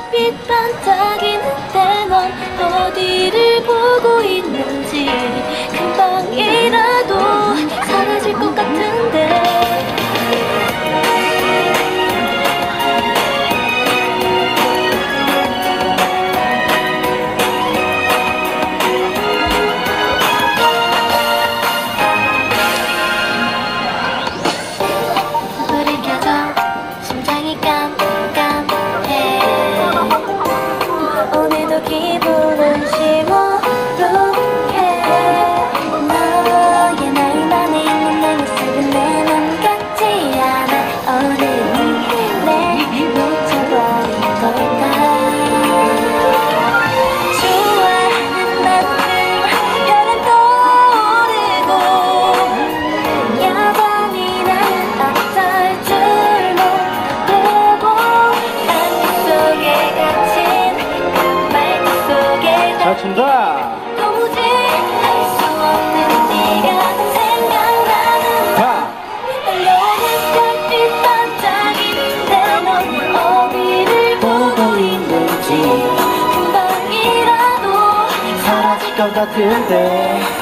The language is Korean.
별빛 반짝이는데 넌 어디를 보고 있는지 금방이라도 사라질 것 같은데 불이 켜져 심장이 깜깜해 오늘도 기분은 시무룩해 너의 나이만에 있는 내 모습은 내 맘 같지 않아 오늘은 내 놓쳐버린 걸까 좋아하는 만큼 별은 떠오르고 여전히 나는 어쩔 줄 모르고 안개 속에 갇힌 그 말투 속에 잘 춘다. 도무지 알 수 없는 네가 생각나는 가. 떨려오는 별빛 반짝이는데 넌 어디를 보고 있는지 금방이라도 사라질 것 같은데